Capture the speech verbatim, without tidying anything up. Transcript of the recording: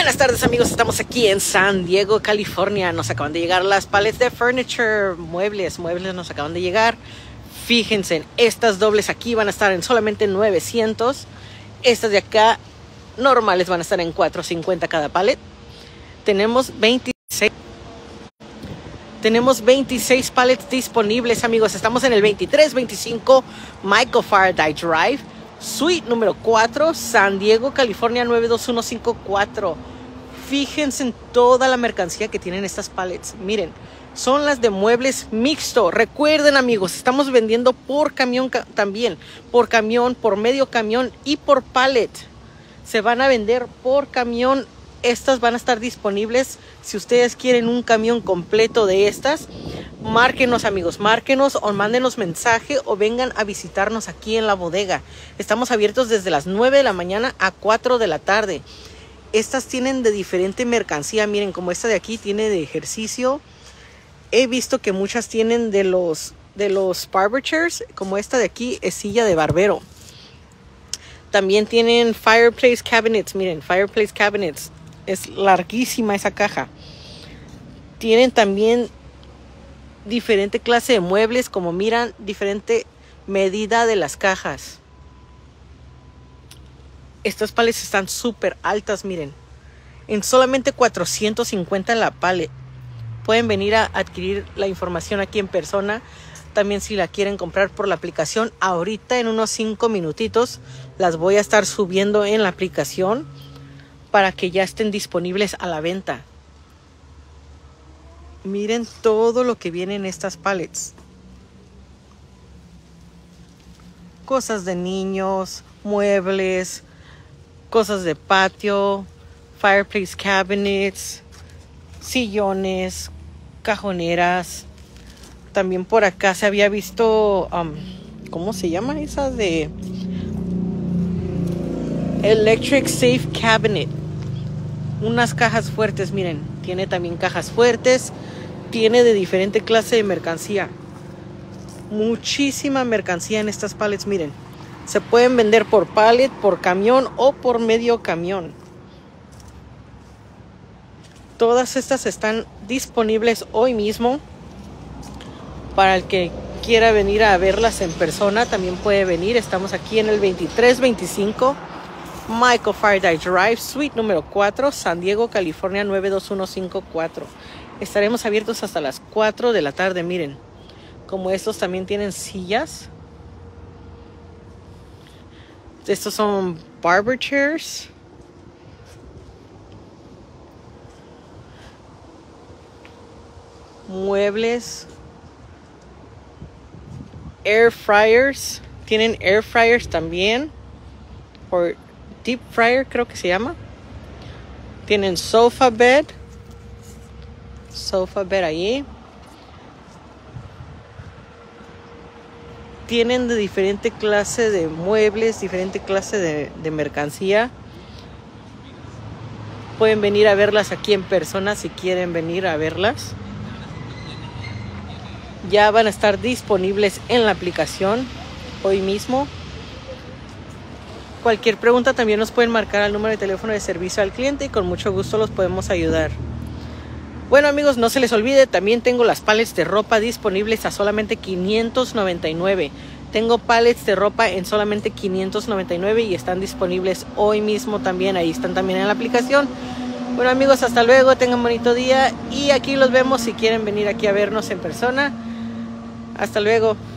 Buenas tardes amigos, estamos aquí en San Diego, California. Nos acaban de llegar las pallets de furniture, muebles, muebles nos acaban de llegar. Fíjense, estas dobles aquí van a estar en solamente novecientos. Estas de acá normales van a estar en cuatrocientos cincuenta cada pallet. Tenemos veintiséis. Tenemos veintiséis pallets disponibles amigos. Estamos en el veintitrés veinticinco Michael Faraday Drive, Suite número cuatro, San Diego, California nueve dos uno cinco cuatro. Fíjense en toda la mercancía que tienen estas pallets. Miren, son las de muebles mixto. Recuerden amigos, estamos vendiendo por camión también. Por camión, por medio camión y por pallet. Se van a vender por camión. Estas van a estar disponibles. Si ustedes quieren un camión completo de estas, márquenos amigos, márquenos o mándenos mensaje o vengan a visitarnos aquí en la bodega. Estamos abiertos desde las nueve de la mañana a cuatro de la tarde. Estas tienen de diferente mercancía. Miren, como esta de aquí tiene de ejercicio. He visto que muchas tienen de los, de los barber chairs. Como esta de aquí es silla de barbero. También tienen fireplace cabinets. Miren, fireplace cabinets. Es larguísima esa caja. Tienen también diferente clase de muebles. Como miran, diferente medida de las cajas. Estas pallets están súper altas, miren. En solamente cuatrocientos cincuenta la pallet. Pueden venir a adquirir la información aquí en persona. También si la quieren comprar por la aplicación. Ahorita en unos cinco minutitos las voy a estar subiendo en la aplicación para que ya estén disponibles a la venta. Miren todo lo que viene en estas pallets. Cosas de niños, muebles, cosas de patio, fireplace cabinets, sillones, cajoneras. También por acá se había visto, um, ¿cómo se llama esa? De Electric Safe Cabinet. Unas cajas fuertes, miren. Tiene también cajas fuertes. Tiene de diferente clase de mercancía. Muchísima mercancía en estas pallets, miren. Se pueden vender por pallet, por camión o por medio camión. Todas estas están disponibles hoy mismo. Para el que quiera venir a verlas en persona, también puede venir. Estamos aquí en el veintitrés veinticinco Michael Faraday Drive, Suite número cuatro, San Diego, California nueve dos uno cinco cuatro. Estaremos abiertos hasta las cuatro de la tarde, miren. Como estos también tienen sillas. Estos son barber chairs. Muebles. Air fryers. Tienen air fryers también. O deep fryer creo que se llama. Tienen sofa bed. Sofa bed ahí. Tienen de diferente clase de muebles, diferente clase de, de mercancía. Pueden venir a verlas aquí en persona si quieren venir a verlas. Ya van a estar disponibles en la aplicación hoy mismo. Cualquier pregunta también nos pueden marcar al número de teléfono de servicio al cliente y con mucho gusto los podemos ayudar. Bueno amigos, no se les olvide, también tengo las pallets de ropa disponibles a solamente quinientos noventa y nueve. Tengo pallets de ropa en solamente quinientos noventa y nueve y están disponibles hoy mismo también. Ahí están también en la aplicación. Bueno amigos, hasta luego, tengan un bonito día y aquí los vemos si quieren venir aquí a vernos en persona. Hasta luego.